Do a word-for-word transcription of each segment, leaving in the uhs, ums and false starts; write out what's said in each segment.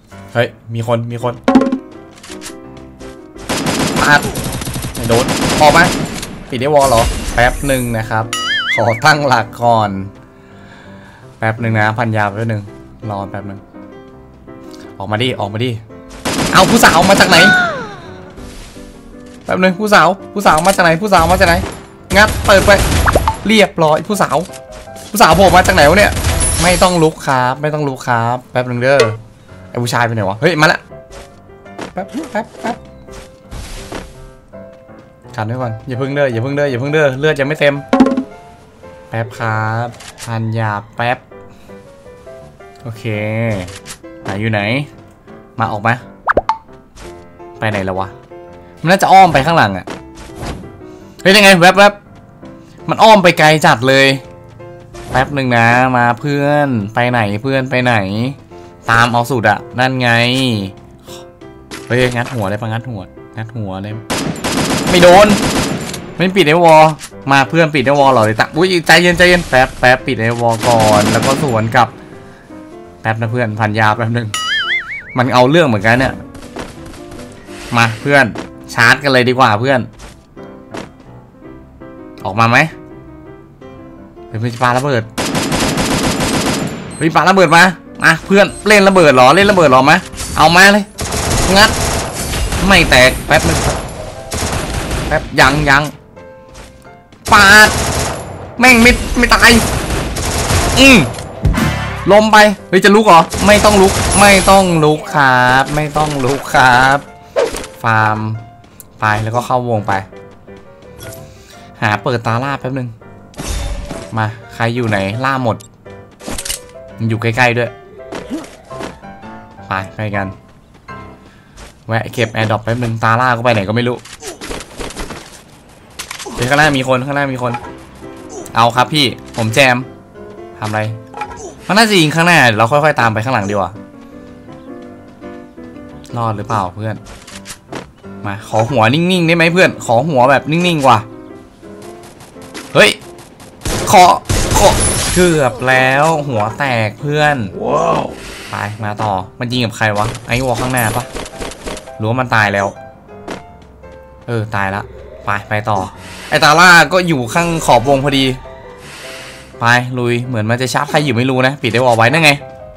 เฮ้ยมีคนมีคนปาดไม่โดนออกมาปิดได้วอลเหรอแป๊บหนึ่งนะครับขอตั้งหลักก่อนแป๊บหนึ่งนะพันยาแป๊บหนึ่งรอแป๊บหนึ่งออกมาดิออกมาดิเอาผู้สาวมาจากไหนแป๊บหนึ่งผู้สาวผู้สาวมาจากไหนผู้สาวมาจากไหนงัดเปิดไปเรียบร้อยผู้สาวผู้สาวโผล่มาจากไหนวะเนี่ยไม่ต้องลุกครับไม่ต้องลุกครับแป๊บหนึ่งเด้อไอ้ผู้ชายไปไหนวะเฮ้ยมาละแป๊บแป๊บแป๊บกันไว้ก่อนอย่าพึ่งเด้ออย่าพึ่งเด้ออย่าพึ่งเด้อเลือดยังไม่เต็มแป๊บครับพันยาแป๊บโอเคไหนอยู่ไหนมาออกมาไปไหนแล้ววะมันน่าจะอ้อมไปข้างหลังอะเฮ้ยยังไงแวบแวบมันอ้อมไปไกลจัดเลยแป๊บหนึ่งนะมาเพื่อนไปไหนเพื่อนไปไหนตามเอาสุดอะนั่นไงเฮ้ยงัดหัวได้ปะงัดหัวงัดหัวเลยไม่โดนไม่ปิดไอ้วอลมาเพื่อนปิดไอ้วอลหรอเลยตะอุ้ยใจเย็นใจเย็นแป๊บแป๊บปิดไอ้วอลก่อนแล้วก็สวนกับแป๊บนะเพื่อนพันยาแป๊บหนึ่งมันเอาเรื่องเหมือนกันเนี่ยมาเพื่อนชาร์จกันเลยดีกว่าเพื่อนออกมาไหมเฮ้ยปาระเบิดเฮ้ยปาระเบิดมามาเพื่อนเล่นระเบิดหรอเล่นระเบิดหรอมาเอามาเลยงัดไม่แตกแป๊บนึงแป๊บยังยังปาดแม่งไม่ไม่ตายอืมลมไปเฮ้ยจะลุกเหรอไม่ต้องลุกไม่ต้องลุกครับไม่ต้องลุกครับฟาร์มไปแล้วก็เข้าวงไปหาเปิดตาล่าแป๊บนึงมาใครอยู่ไหนล่าหมดอยู่ใกล้ๆด้วยไปไปกันแวะเก็บแอร์ดรอปแป๊บนึงตาล่าก็ไปไหนก็ไม่รู้เดี๋ยวข้างหน้ามีคนข้างหน้ามีคนเอาครับพี่ผมแจมทำอะไรมันน่าจะยิงข้างหน้าเราค่อยๆตามไปข้างหลังดีกว่ารอดหรือเปล่าเพื่อนมาขอหัวนิ่งๆได้ไหมเพื่อนขอหัวแบบนิ่งๆกว่าเฮ้ยขอขอเกือบแล้วหัวแตกเพื่อนว้าวไปมาต่อมันยิงกับใครวะไอ้วอลข้างหน้าปะหรือว่ามันตายแล้วเออตายละไปไปต่อไอ้ตาล่าก็อยู่ข้างขอบวงพอดีไปลุยเหมือนมันจะชาร์จใครอยู่ไม่รู้นะปิดได้วอลไว้นั่นไง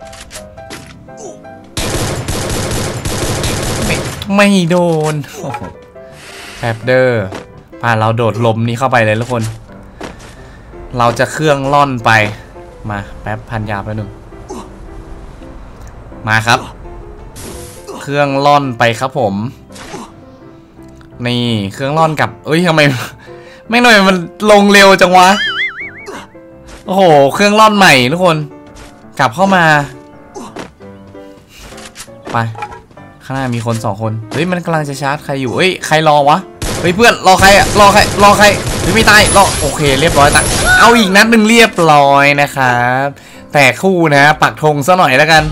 ไม่ไม่โดนแป๊บเดอร์พาเราโดดลมนี้เข้าไปเลยทุกคนเราจะเครื่องล่อนไปมาแป๊บพันยาไปหนึ่งมาครับเครื่องล่อนไปครับผมนี่เครื่องล่อนกับเอ้ยทำไมไม่หน่อยมันลงเร็วจังวะโอ้โหเครื่องล่อนใหม่ทุกคนกลับเข้ามาไปข้างหน้ามีคนสองคนเฮ้ยมันกำลังจะชาร์จใครอยู่เฮ้ยใครรอวะเฮ้ยเพื่อนรอใครอะรอใครรอใครไม่ตายรอโอเคเรียบร้อยตัดเอาอีกนัดหนึ่งเรียบร้อยนะครับแต่คู่นะปักธงซะหน่อยแล้วกัน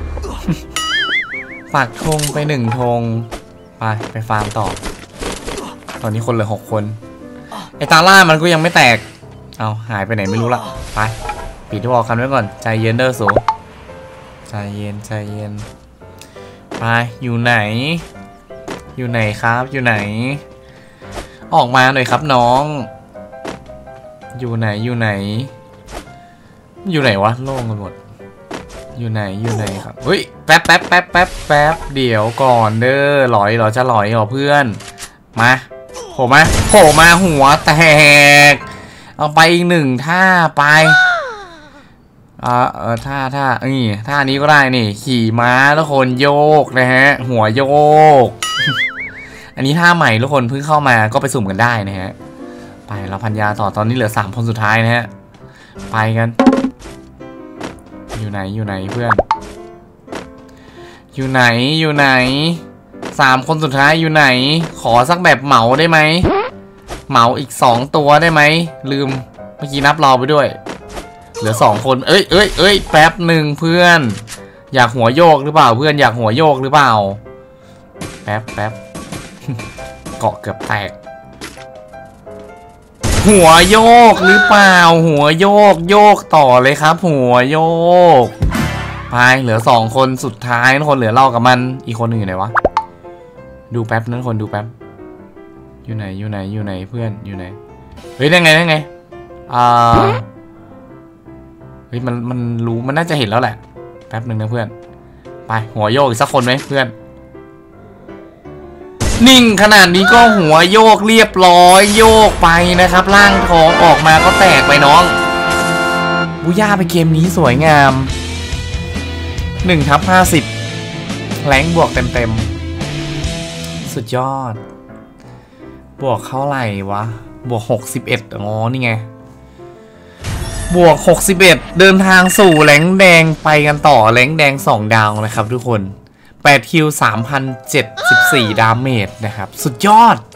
ปักธงไปหนึ่งธงไปไปฟาร์มต่อตอนนี้คนเหลือหกคนไอ้ตาล่ามันก็ยังไม่แตกเอาหายไปไหนไม่รู้ละไปปิดที่วอลคันไว้ก่อนใจเย็นเด้อสูใจเย็นใจเย็นไปอยู่ไหนอยู่ไหนครับอยู่ไหนออกมาหน่อยครับน้องอยู่ไหนอยู่ไหนอยู่ไหนวะโล่งกันหมดอยู่ไหนอยู่ไหนครับเฮ้ยแป๊บแป๊บแป๊บแป๊บแป๊บเดี๋ยวก่อนเด้อหลอยหรอจะหลอยหรอเพื่อนมาโผล่มาโผล่มาหัวแตกเอาไปอีกหนึ่งท่าไปอ่าเออท่าท่านี่ท่านี้ก็ได้นี่ขี่ม้าทุกคนโยกนะฮะหัวโยกอันนี้ท่าใหม่ทุกคนเพิ่งเข้ามาก็ไปสุ่มกันได้นะฮะไปเราพันยาต่อตอนนี้เหลือสามคนสุดท้ายนะฮะไปกันอยู่ไหนอยู่ไหนเพื่อนอยู่ไหนอยู่ไหนสามคนสุดท้ายอยู่ไหนขอสักแบบเหมาได้ไหมเหมาอีกสองตัวได้ไหมลืมเมื่อกี้นับเราไปด้วยเหลือสองคนเอ้ยเอ้ยเอ้ยแป๊บหนึ่งเพื่อนอยากหัวโยกหรือเปล่าเพื่อนอยากหัวโยกหรือเปล่าแป๊บแป๊บเกาะเกือบแตกหัวโยกหรือเปล่าหัวโยกโยกต่อเลยครับหัวโยกไปเหลือสองคนสุดท้ายทุกคนเหลือเรากับมันอีกคนหนึ่งอยู่ไหนวะดูแป๊บนั้นคนดูแป๊บอยู่ไหนอยู่ไหนอยู่ไหนเพื่อนอยู่ไหนเฮ้ยได้ไงได้ไงอ่าเฮ้ยมันมันรู้มันน่าจะเห็นแล้วแหละแป๊บหนึ่งนะเพื่อนไปหัวโยกอีกสักคนไหมเพื่อนนิ่งขนาดนี้ก็หัวโยกเรียบร้อยโยกไปนะครับร่างทองออกมาก็แตกไปน้องบูย่าไปเกมนี้สวยงามหนึ่งทับห้าสิบแรงบวกเต็มเต็มสุดยอดบวกเท่าไหร่วะบวกหกสิบเอ็ดอ๋อนี่ไงบวกหกสิบเอ็ดเดินทางสู่แรงแดงไปกันต่อแรงแดงสองดาวนะครับทุกคนแปดคิว สามพันเจ็ดสิบสี่ ดาเมจนะครับสุดยอด